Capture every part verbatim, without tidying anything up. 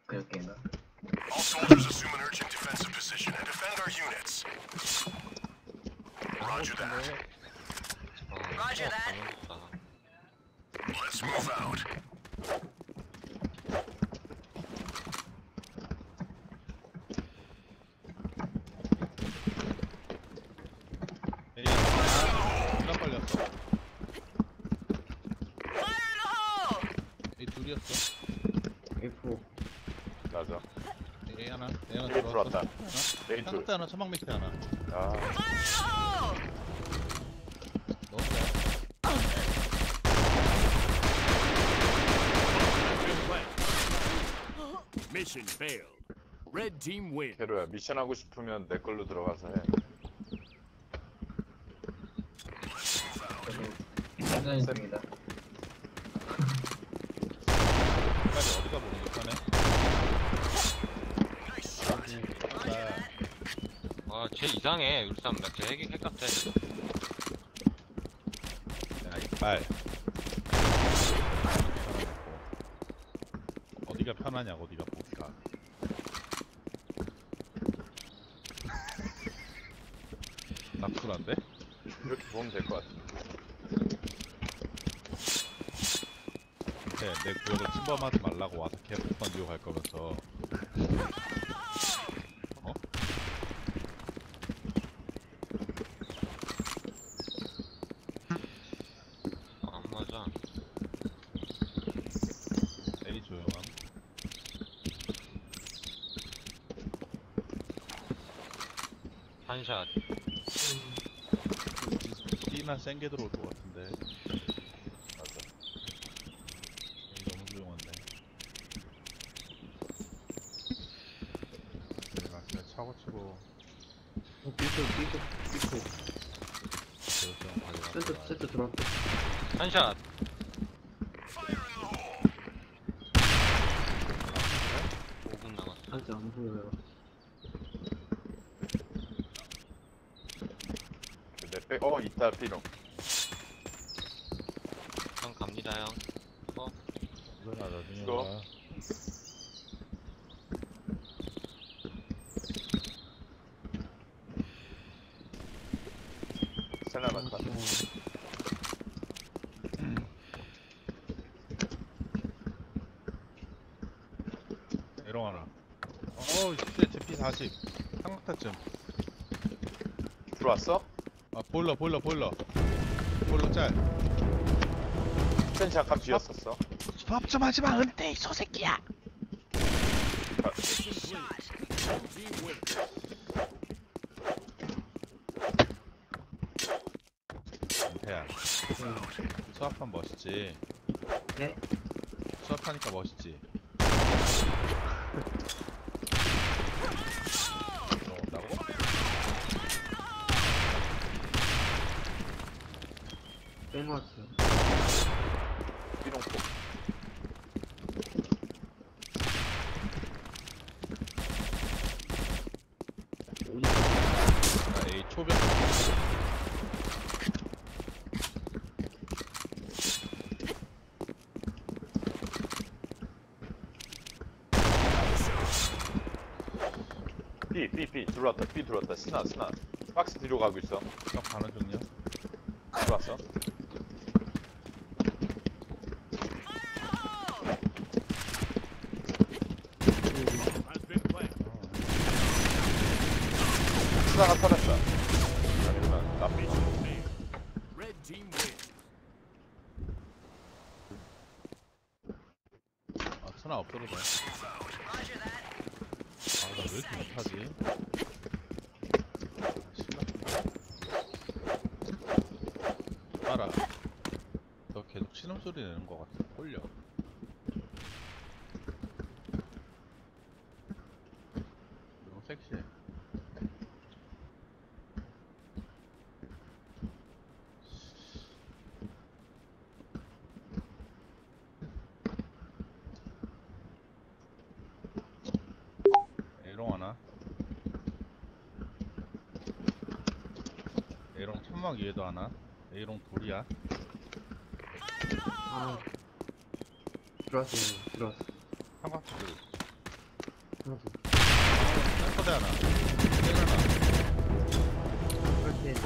그렇게인가? All soldiers assume an urgent defensive position and defend our units. Roger that. Roger that. Let's move out. 에이, 아, 누가 걸렸어? Fire in the hole! 이 둘이었어. 에프 맞아. A 하나, A 하나 A 들어왔어. 들어왔다. 하나? A 둘. 상대 하나, 천막 밑에 하나. 아, Fire in the hole! 너무 돼. Mission failed. Red team win. 캐로야 미션 하고 싶으면 내 걸로 들어가서 해. 장난 있습니다. 빨리 어디가 보는 게 편해? 아, 쟤 이상해. 울산 쟤 핵, 핵 같아. 야, 이빨. 어디가 편하냐고, 어디가 보기가. 납술한데? 이렇게 보면 될 것 같아. 네, 내 구역을 침범하지 말라고 와서 계속 던지고 갈 거면서. 어? 안 맞아. A 조용함. 한샷. D나 센 게 들어올 것 같은데. 맞아. A 너무 조용한데. 내가 그냥 차고 치고 어, 삐끗 삐끗 삐끗 조용 가져가. 세트 세트 들어왔다. 한샷. 오 분 남았어. 아직 안 보여요. 내 백, 어, 있다, 삐롱. 형 갑니다, 형. 어? 이거 나 나중에 이거? 봐. 세나나카. 에롱 하나. 어우, 쉣, 제피 사십. 삼각타쯤. 들어왔어? 아, 보일러, 보일러, 보일러. 보일러 짤. 센 잠깐 비었었어. 수업 좀 하지 마, 은퇴, 이 소새끼야. Mission clear. Red team win. 은퇴야. 수업하면 멋있지. 네? 수업하니까 멋있지. 들어온다고? 뺀 것 같아요. 삐롱 폭. 어디 나 A 초병. B, B, B. 들어왔다, B 들어왔다. 스나, 스나. 박스 뒤로 가고 있어. 딱 가는 중이야. 들어왔어. Has been planted. 스나가 터졌다. 아니구나, 나 B. Failed. Red team win. 아, 천하 없어도 돼. Roger that. 아, 나 왜 이렇게 못하지? 알아. 너 계속 신음소리 내는 것 같아. 홀려. 너무 섹시해. 에롱 하나. 에롱 천막 위에도 하나. 에롱 돌이야. 아 들어왔어요. 들어왔어. 삼각도. 하나 더. 센터대 하나. 센 하나. 그럴 때 이제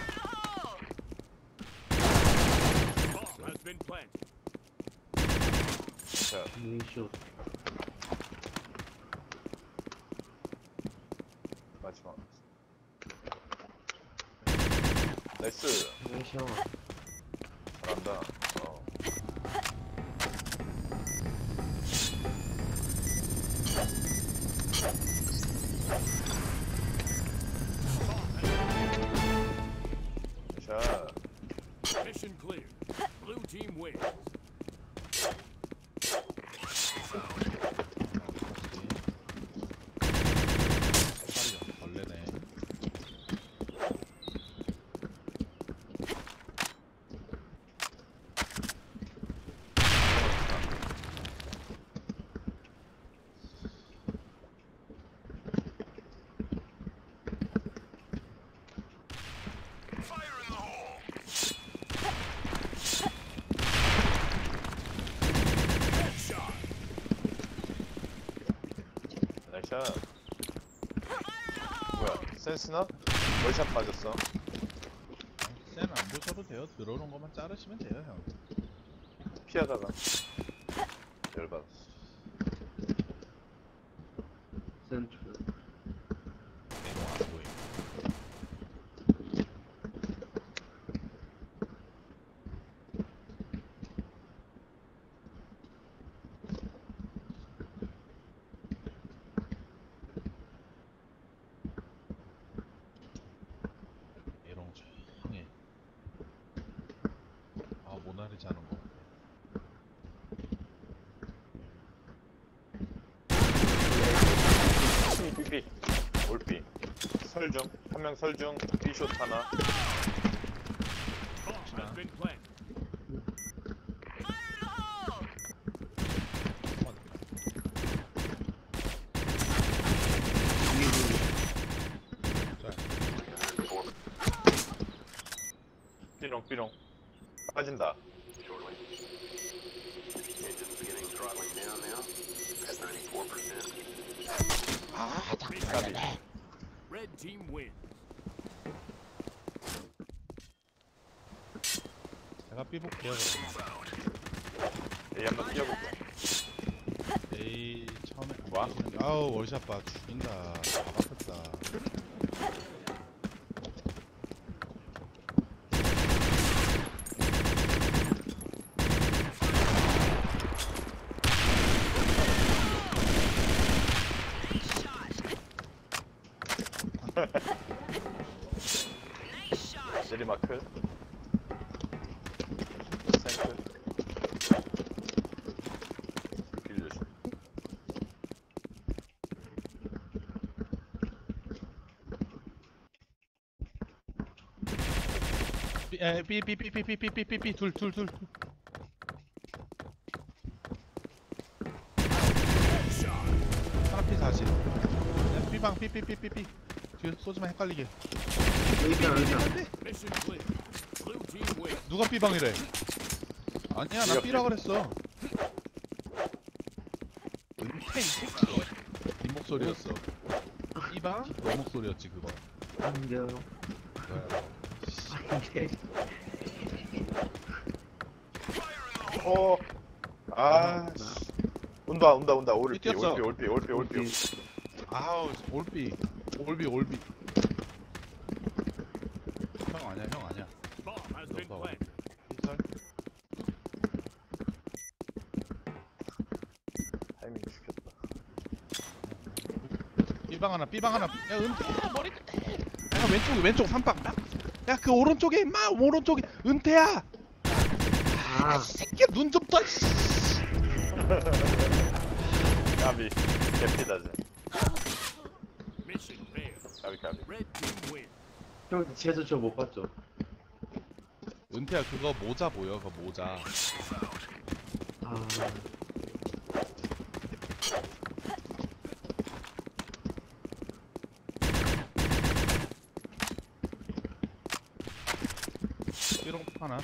Bomb has been planted. 자, 윈쇼. 마지막. 나이스. 윈쇼. 잘한다. 어. 자, Mission clear. Blue team wins. 빨리 벌레네. Fire in the hole. Headshot. 나이스. 뭐야, 센스나? 월샷 빠졌어. 센 안 보셔도 돼요. 들어오는 것만 자르시면 돼요, 형. 피하다가. 열받았어. 센트. 내가 안 보임. 에롱 조용해. 아, 모나리 자는 거. 삐삐. 올삐. 설중. 한 명 설중. 삐숏 하나. Bomb has been planted. 삐롱, 삐롱. 빠진다. 까비. Red team wins. 제가 삐볼게요, 그러면. A 한번 뛰어볼게. 에이, 처음에. 와. 아우, 월샷 봐. 죽인다. 아팠다. Nice shot. 내리마크. 센트. 길 조심. 삐, 에, 삐, 삐, 삐, 삐, 삐, 삐, 삐, 삐, 삐, 둘, 둘, 둘. 하나 피 사십. 야, 삐방, 삐, 삐, 삐, 삐, 삐. 뒤에 쏘지마 헷갈리게. 여기 있다, 여기 있다. Mission clear. Blue team wins. 누가 삐방이래? 아니야, 나 네가 삐라 삐- 그랬어. 은퇴 이 새끼. 네 목소리였어. 삐방? 너 목소리였지 그거. 안녕. 뭐야? 이게 어. 아. 씨. 온다, 온다, 온다. 올삐, 뛰었어. 올삐, 올삐, 올삐, 올삐. 아우, 올비, 올비, 올비. 형 아니야, 형 아니야. Bomb has been 너 planted. 이설. 타이밍 죽였다. 삐방 하나, 삐방 하나. 야, 은퇴야, 머리 끝에. 야, 왼쪽, 왼쪽 삼박. 야, 그 오른쪽에 임마, 오른쪽에 은퇴야. 아, 새끼야, 눈 좀 떠. 씨. 까비. 개피다지. Mission failed. 까비, 까비. Red team wins. 형 제주 저 못 봤죠? 은퇴야, 그거 모자 보여, 그 모자. 아, 삐롱 하나.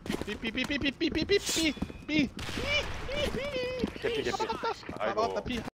삐삐삐삐삐삐삐삐삐삐. 개피, 개피. 아, 아이고. 맞다, 삐.